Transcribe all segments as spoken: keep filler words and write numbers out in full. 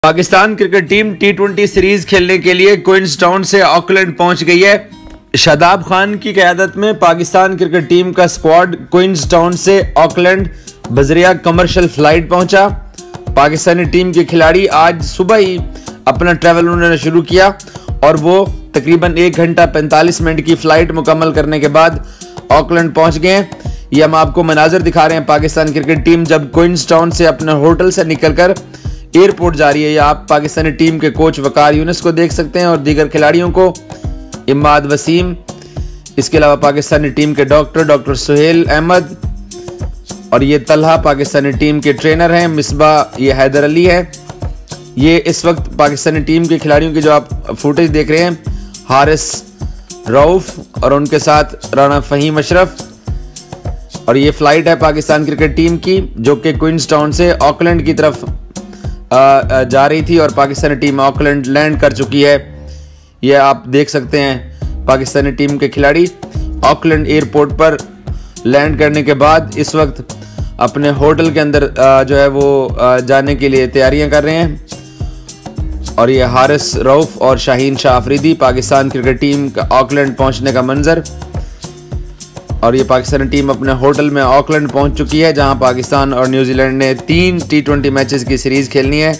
Pakistan cricket team T twenty series खेलने के लिए क्वींसटाउन से ऑकलैंड पहुंच गई है। शादाब खान की क़यादत में पाकिस्तान क्रिकेट टीम का स्क्वाड क्वींसटाउन से ऑकलैंड बजरिया कमर्शियल फ्लाइट पहुंचा। पाकिस्तानी टीम के खिलाड़ी आज सुबह ही अपना ट्रैवल उन्होंने शुरू किया और वो तकरीबन एक घंटा पैंतालीस मिनट की फ्लाइट मुकम्मल करने के बाद ऑकलैंड पहुंच गए हैं। ये हम आपको मनाजर दिखा रहे हैं पाकिस्तान क्रिकेट टीम जब क्वींसटाउन से अपने होटल से निकलकर एयरपोर्ट जा रही है। या आप पाकिस्तानी टीम के कोच वकार यूनुस को देख सकते हैं और दीगर खिलाड़ियों को, इमाद वसीम, इसके अलावा पाकिस्तानी टीम के डॉक्टर डॉक्टर सुहेल अहमद और ये तलहा पाकिस्तानी टीम के ट्रेनर हैं, मिसबा ये हैदर अली है। ये इस वक्त पाकिस्तानी टीम के खिलाड़ियों की जो आप फुटेज देख रहे हैं, हारिस रऊफ और उनके साथ राना फहीम अशरफ। और ये फ्लाइट है पाकिस्तान क्रिकेट टीम की जो कि क्वींसटाउन से ऑकलैंड की तरफ जा रही थी और पाकिस्तानी टीम ऑकलैंड लैंड कर चुकी है। ये आप देख सकते हैं पाकिस्तानी टीम के खिलाड़ी ऑकलैंड एयरपोर्ट पर लैंड करने के बाद इस वक्त अपने होटल के अंदर जो है वो जाने के लिए तैयारियां कर रहे हैं। और ये हारिस रऊफ और शाहीन शाह अफरीदी पाकिस्तान क्रिकेट टीम का ऑकलैंड पहुंचने का मंजर। और ये पाकिस्तानी टीम अपने होटल में ऑकलैंड पहुंच चुकी है जहां पाकिस्तान और न्यूजीलैंड ने तीन टी ट्वेंटी मैचेस की सीरीज खेलनी है।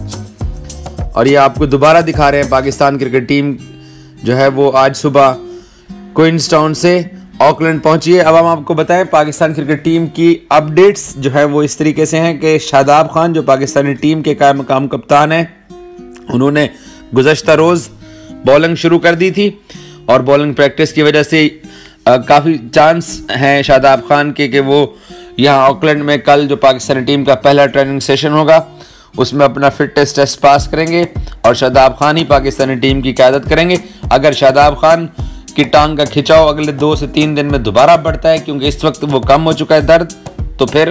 और ये आपको दोबारा दिखा रहे हैं पाकिस्तान क्रिकेट टीम जो है वो आज सुबह क्वींसटाउन से ऑकलैंड पहुंची है। अब हम आपको बताएं पाकिस्तान क्रिकेट टीम की अपडेट्स जो है वो इस तरीके से हैं कि शादाब खान जो पाकिस्तानी टीम के कायम मकाम कप्तान हैं, उन्होंने गुज़श्ता रोज़ बॉलिंग शुरू कर दी थी और बॉलिंग प्रैक्टिस की वजह से काफ़ी चांस हैं शादाब खान के कि वो यहाँ ऑकलैंड में कल जो पाकिस्तानी टीम का पहला ट्रेनिंग सेशन होगा उसमें अपना फिटनेस टेस्ट पास करेंगे और शादाब खान ही पाकिस्तानी टीम की क़यादत करेंगे। अगर शादाब खान की टांग का खिंचाव अगले दो से तीन दिन में दोबारा बढ़ता है, क्योंकि इस वक्त वो कम हो चुका है दर्द, तो फिर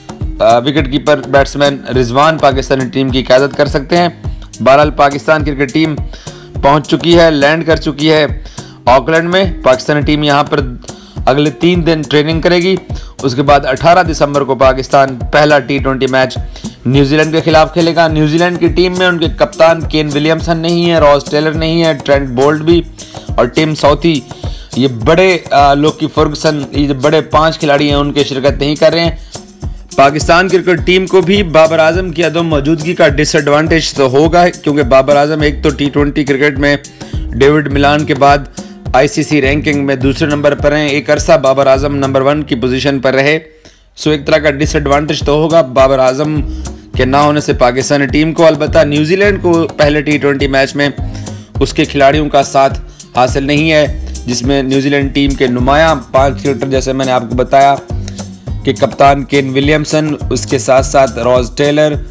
wicket keeper batsman Rizwan Pakistani team की क़यादत कर सकते हैं। बहरहाल पाकिस्तान क्रिकेट टीम पहुँच चुकी है, लैंड कर चुकी है ऑकलैंड में। पाकिस्तानी टीम यहाँ पर अगले तीन दिन ट्रेनिंग करेगी। उसके बाद अठारह दिसंबर को पाकिस्तान पहला टी ट्वेंटी मैच न्यूजीलैंड के खिलाफ खेलेगा। न्यूजीलैंड की टीम में उनके कप्तान केन विलियमसन नहीं है, रॉस टेलर नहीं है, ट्रेंट बोल्ट भी और टिम साउथी, ये बड़े लोकी फर्गसन, ये बड़े पांच खिलाड़ी हैं, उनके शिरकत नहीं कर रहे हैं। पाकिस्तान क्रिकेट टीम को भी बाबर आजम की अदम मौजूदगी का डिसएडवांटेज तो होगा, क्योंकि बाबर आजम एक तो टी ट्वेंटी क्रिकेट में डेविड मिलान के बाद आईसीसी रैंकिंग में दूसरे नंबर पर हैं। एक अरसा बाबर आजम नंबर वन की पोजीशन पर रहे, सो एक तरह का डिसएडवांटेज तो होगा बाबर आजम के ना होने से पाकिस्तानी टीम को। अलबत्ता न्यूजीलैंड को पहले टी ट्वेंटी मैच में उसके खिलाड़ियों का साथ हासिल नहीं है, जिसमें न्यूजीलैंड टीम के नुमायां पांच क्रिकेटर, जैसे मैंने आपको बताया कि कप्तान केन विलियमसन, उसके साथ साथ रॉस टेलर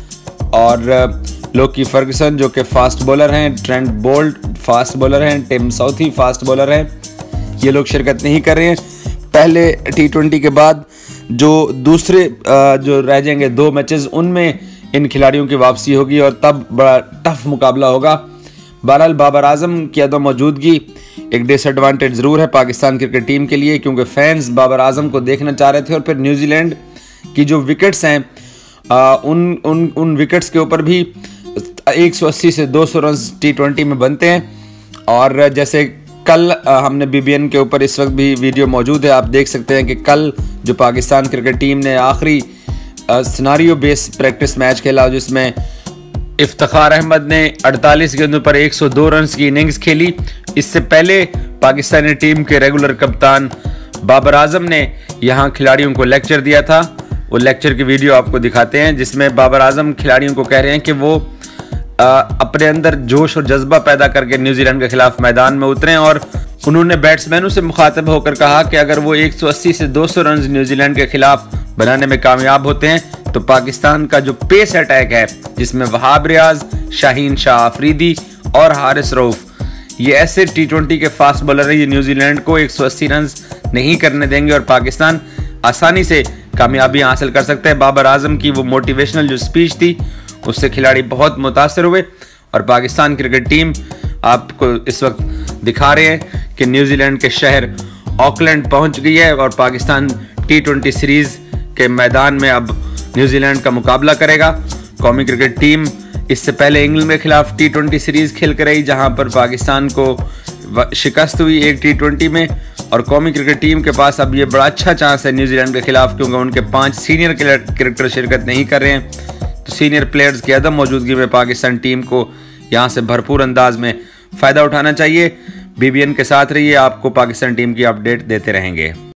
और लोकी फर्गसन जो कि फास्ट बॉलर हैं, ट्रेंट बोल्ट फास्ट बॉलर हैं, टिम साउथी फास्ट बॉलर हैं, ये लोग शिरकत नहीं कर रहे हैं। पहले टी ट्वेंटी के बाद जो दूसरे जो रह जाएंगे दो मैचेस, उनमें इन खिलाड़ियों की वापसी होगी और तब बड़ा टफ मुकाबला होगा। बहरहाल बाबर आजम की अदम मौजूदगी एक डिसएडवांटेज ज़रूर है पाकिस्तान क्रिकेट टीम के लिए, क्योंकि फैंस बाबर आजम को देखना चाह रहे थे। और फिर न्यूजीलैंड की जो विकेट्स हैं आ, उन उन उन विकेट्स के ऊपर भी एक सौ अस्सी से दो सौ रन टी ट्वेंटी में बनते हैं। और जैसे कल हमने बीबीएन के ऊपर इस वक्त भी वीडियो मौजूद है, आप देख सकते हैं कि कल जो पाकिस्तान क्रिकेट टीम ने आखिरी सिनारियो बेस प्रैक्टिस मैच खेला जिसमें इफ्तिखार अहमद ने अड़तालीस गेंदों पर एक सौ दो रन की इनिंग्स खेली। इससे पहले पाकिस्तानी टीम के रेगुलर कप्तान बाबर आजम ने यहाँ खिलाड़ियों को लेक्चर दिया था। वो लेक्चर की वीडियो आपको दिखाते हैं जिसमें बाबर आजम खिलाड़ियों को कह रहे हैं कि वो आ, अपने अंदर जोश और जज्बा पैदा करके न्यूजीलैंड के खिलाफ मैदान में उतरें। और उन्होंने बैट्समैनों से मुखातब होकर कहा कि अगर वो एक सौ अस्सी से दो सौ रन न्यूजीलैंड के खिलाफ बनाने में कामयाब होते हैं तो पाकिस्तान का जो पेस अटैक है, जिसमें वहाब रियाज, शाहीन शाह अफरीदी और हारिस रऊफ, ये ऐसे टी ट्वेंटी के फास्ट बॉलर हैं, ये न्यूजीलैंड को एक सौ अस्सी रन नहीं करने देंगे और पाकिस्तान आसानी से कामयाबी हासिल कर सकता है। बाबर आजम की वो मोटिवेशनल जो स्पीच थी उससे खिलाड़ी बहुत मुतासर हुए और पाकिस्तान क्रिकेट टीम आपको इस वक्त दिखा रहे हैं कि न्यूजीलैंड के शहर ऑकलैंड पहुंच गई है और पाकिस्तान टी ट्वेंटी सीरीज के मैदान में अब न्यूजीलैंड का मुकाबला करेगा। कौमी क्रिकेट टीम इससे पहले इंग्लैंड के खिलाफ टी ट्वेंटी सीरीज खेल कर रही, जहां पर पाकिस्तान को शिकस्त हुई एक टी ट्वेंटी में। और कौमी क्रिकेट टीम के पास अब ये बड़ा अच्छा चांस है न्यूजीलैंड के खिलाफ, क्योंकि उनके पांच सीनियर क्रिकेटर शिरकत नहीं कर रहे हैं। तो सीनियर प्लेयर्स की अदम मौजूदगी में पाकिस्तान टीम को यहाँ से भरपूर अंदाज में फ़ायदा उठाना चाहिए। बीबीएन के साथ रहिए, आपको पाकिस्तान टीम की अपडेट देते रहेंगे।